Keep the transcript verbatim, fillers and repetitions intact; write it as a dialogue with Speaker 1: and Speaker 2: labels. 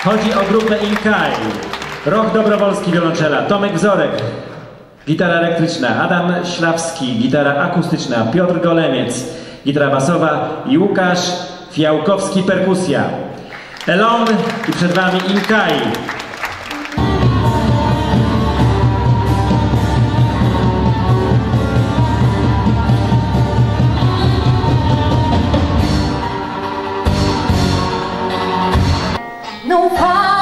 Speaker 1: Chodzi o grupę Inkai. Roch Dobrowolski, wiolonczela, Tomek Wzorek, gitara elektryczna, Adam Ślawski, gitara akustyczna, Piotr Golemiec, gitara basowa i Łukasz Fiałkowski, perkusja. Elon i przed wami Inkai.
Speaker 2: No